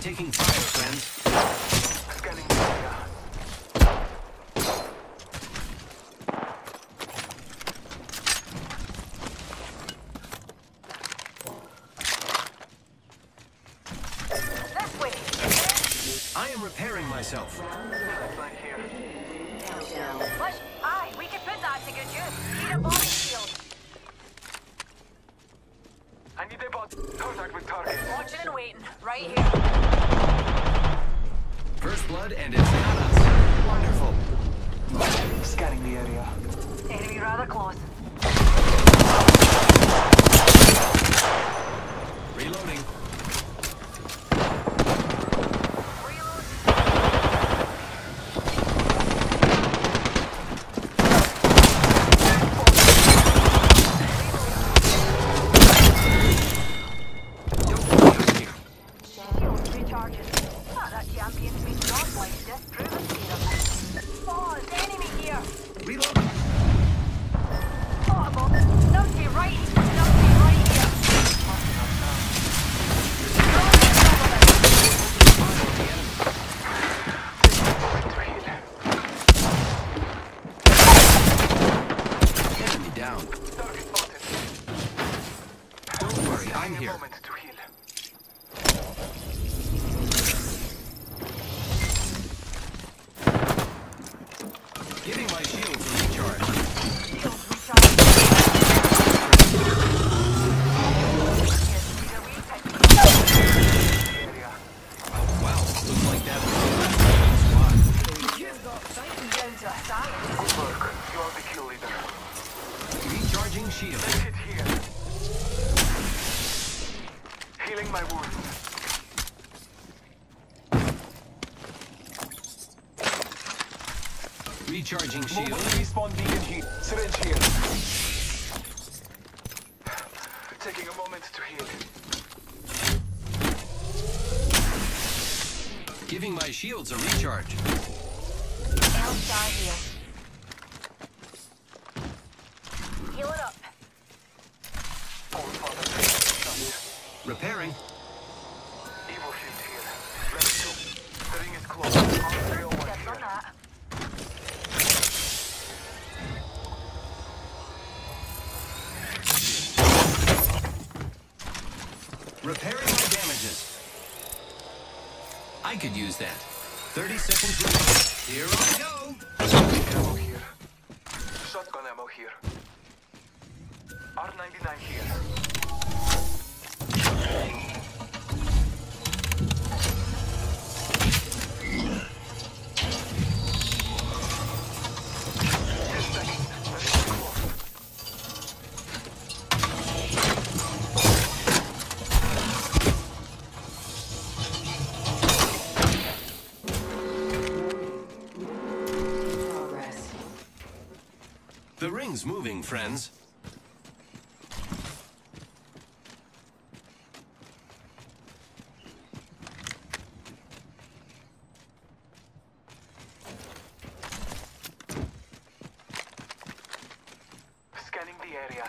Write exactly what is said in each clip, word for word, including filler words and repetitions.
taking fire, friends. Scanning the area. This way. I am repairing myself. Right here. Push. Aye, we can put that to good use. Need a body shield. I need a bot. Contact with target. Watching and waiting. Right here. First blood, and it's not us. Wonderful. Scanning the area. Enemy rather close. Reloading. Reload. Shield recharges. Ah, that champion's been godlike. Disproven serum. Pause. Enemy here. Reloading. Oh, Bob. Numpty right. Numpty right here. Enemy down. Target spotted. Don't worry, I'm A here. moment to heal. Giving my shields a recharge. Shield recharge. Area. Wow, looks like that was the last squad. You've got fighting down to a science. Good work. You are the kill leader. Recharging shield. Take it here. Healing my wounds. Recharging Mobile shield. respawn beacon heat. Syringe here. Taking a moment to heal. Giving my shields a recharge. Elstar here. Heal it up. All father. Repairing. Evo shield here. Level two. The ring is closed. R three oh one Steps on here. that. Repairing my damages. I could use that. thirty seconds remaining. Here I go. Ammo here. Shotgun ammo here. R ninety-nine here. Ten seconds. The ring is closed. Progress. The ring's moving, friends. Scanning the area.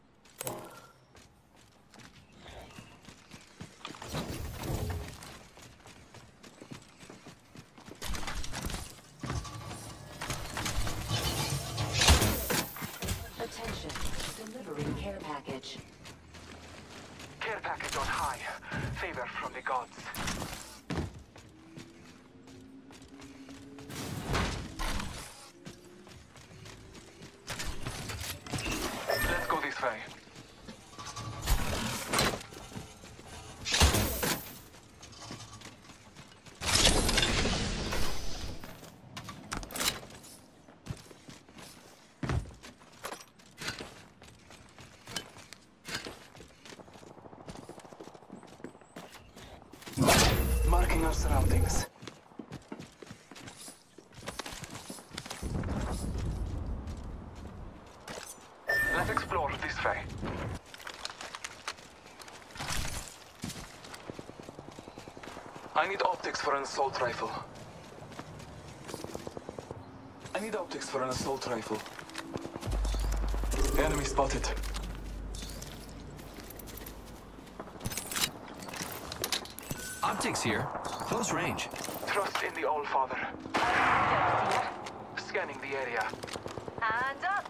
Attention. Delivering care package. Care package on high. Favor from the gods. Let's go this way. Marking our surroundings. Let's explore this way. I need optics for an assault rifle. I need optics for an assault rifle. Enemy spotted. Optics here. Close range. Trust in the All-Father. Here. Scanning the area. And up.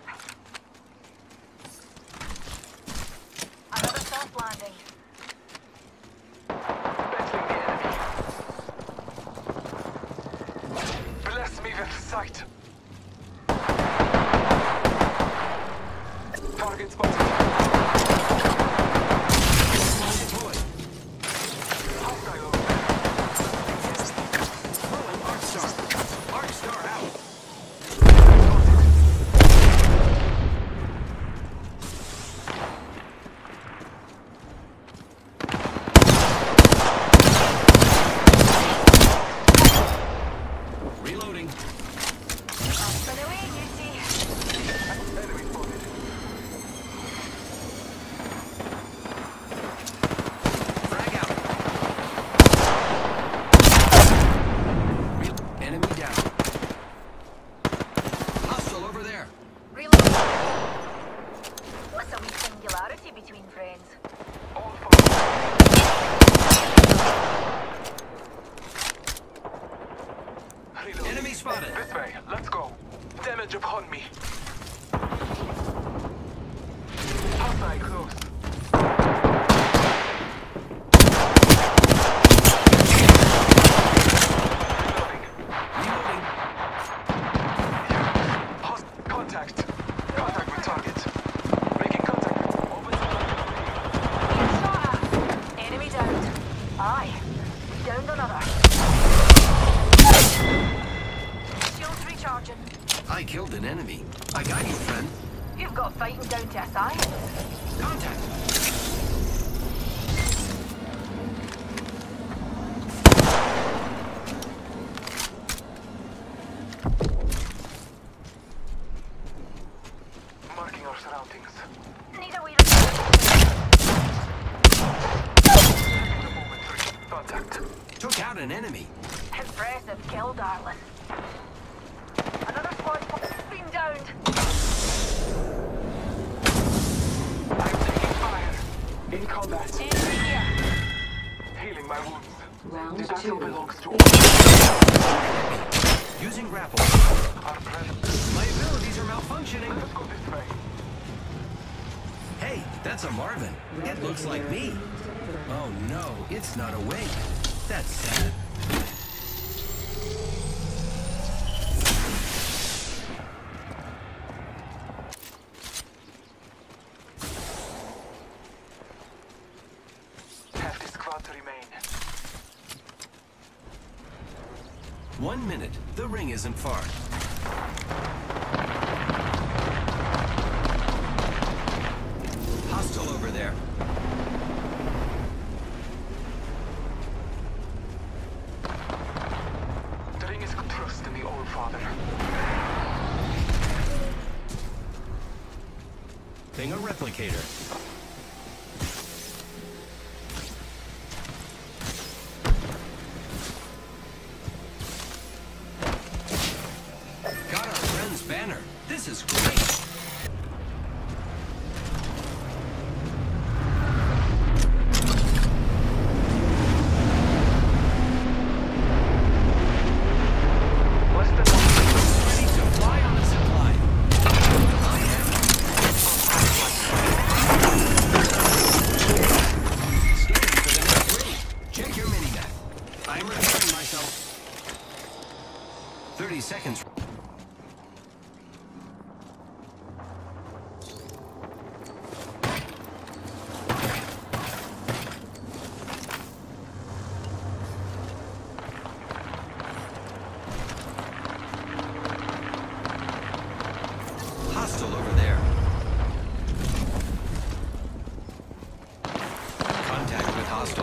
Another soft landing. Battling the enemy. Bless me with sight. Target spotted. Deployed. Hostile over there. Throwing Arc Star. Arc Star out. Reloading. Up and away, you see. Enemy spotted. Frag out. Re- Enemy down. Hostile over there. Reload. What's a wee singularity between friends? All-Father. Reload. Enemy spotted. This way. Let's go. Damage upon me. Hostile close. Reloading. Reloading. Host contact. Contact with target. Making contact. Open Shot at. Enemy downed. Aye. Downed another. Shields recharging. I killed an enemy. I got you, friend. You've got fighting down to a science. Contact. marking our surroundings. Need a wee The moment to reach contact. Took out an enemy. impressive kill, darling. Another squad been downed. I'm taking fire. In combat. Enemy here. Healing my wounds. Round The battle two. belongs to Using grapple. our presence. My abilities are malfunctioning. Let's go this way. Hey, that's a Marvin. It looks like me. Oh no, it's not awake. That's sad. Half the squad to remain. One minute. The ring isn't far. Hostile over there. The ring is trust in the All-Father. Thing a replicator. Got our friend's banner. This is great. Less than Ready to fly on the zip line. I am. Scanning for the next ring. Check your minimap. I'm repairing myself. Thirty seconds. Hostile over there. Contact with hostile.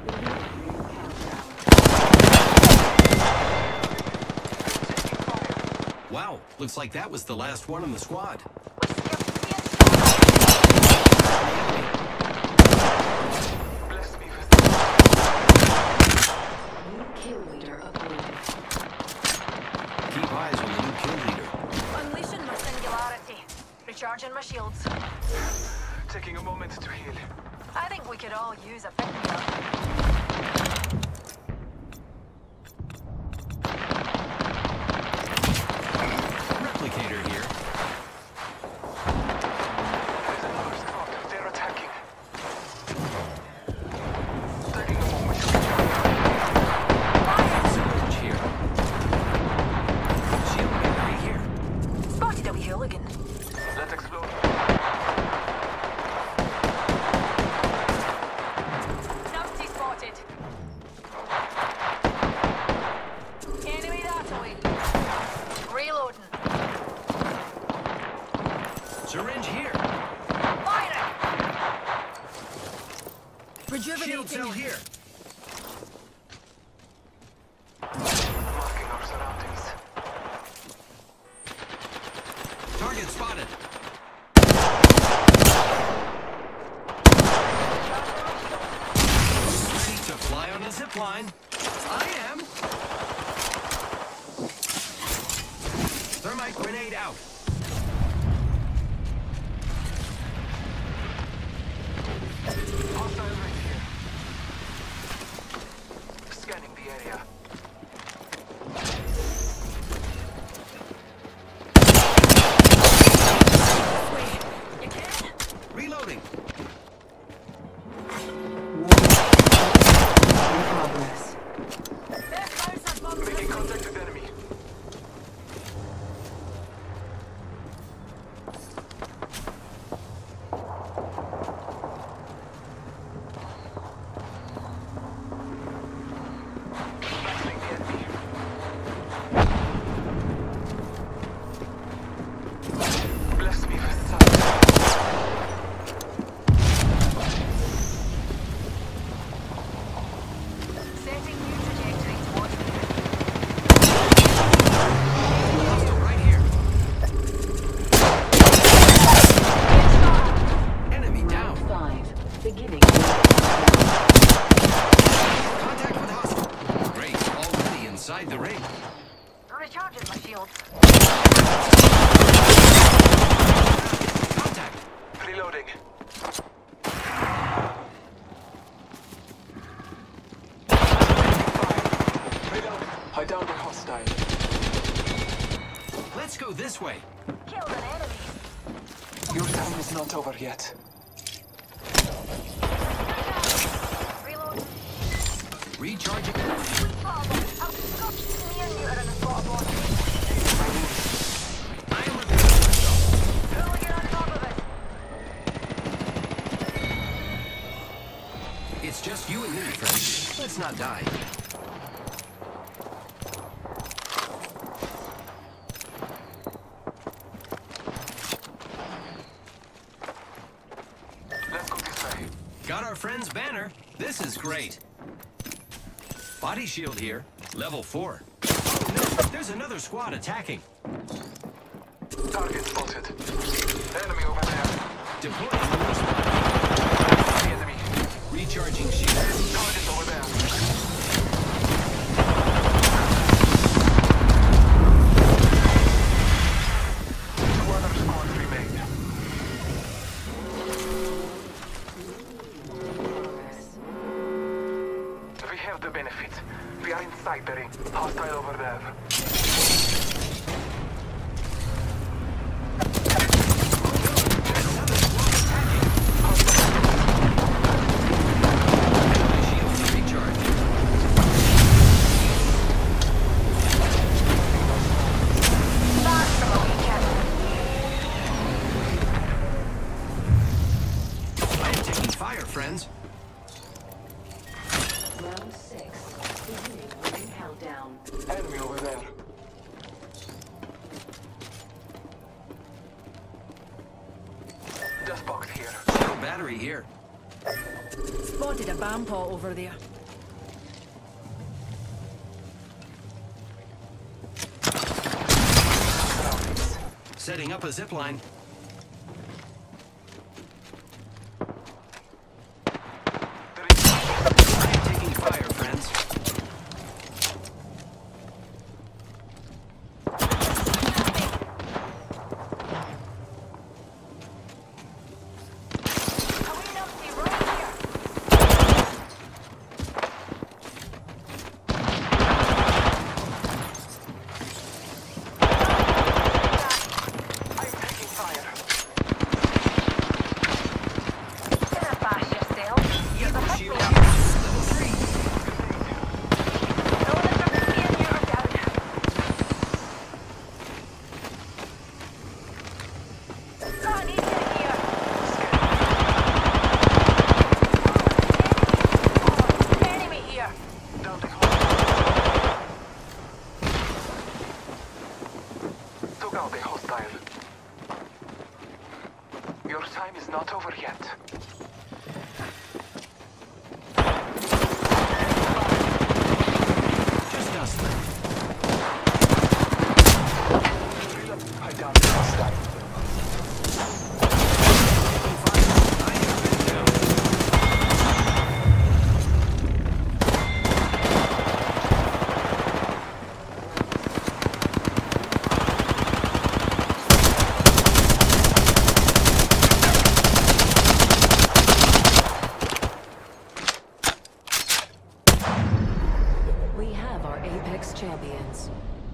Wow, looks like that was the last one in the squad. bless me with New kill leader uploaded. Keep eyes on the new kill leader. Unleashing my singularity. Recharging my shields. taking a moment to heal. I think we could all use a pick-me-up. line. I am. Thermite grenade out. Hostile right here. Scanning the area. Reloading. Making contact with enemy. Battling the enemy. Bless me with sight. Setting new trajectory towards the Hostile right here. Enemy down. Five. Beginning. Contact with hostile. Great. Already inside the ring. recharging my shield. Contact. Reloading. Reload. I downed a hostile. Let's go this way. Killed an enemy. Your time is not over yet. Reload. Recharging. Problem. I'll stop me and you are in a spot of water. I am repairing myself. Really get on top of it. It's just you and me, friend. Let's not die. Let's go this way. Got our friend's banner. This is great. Body shield here. Level four. Oh no, there's another squad attacking. Target spotted. Enemy over there. Deploying more squad. The enemy. Recharging shield. Target over there. Two other squads remain. We have the benefit. We are inside the ring. Hostile over there. Another squad attacking. My shields are recharged. That's from a weekend. I am taking fire, friends. Round six. Beginning ring countdown. Enemy over there. Just box here. Shield battery here. Spotted a bomb pot over there. Setting up a zip line. I am taking fire, friends. A wee numpty right here. I'm taking fire. Better bash yourself. You're the Evo hit shield me. here. Level three. Throw the numpty and you're down. Son, he's in here. Enemy here. Down the hostile. Took out the hostile. Your time is not over yet. Just us then. I downed the hostile. Taking fire. I have been down. Apex Champions.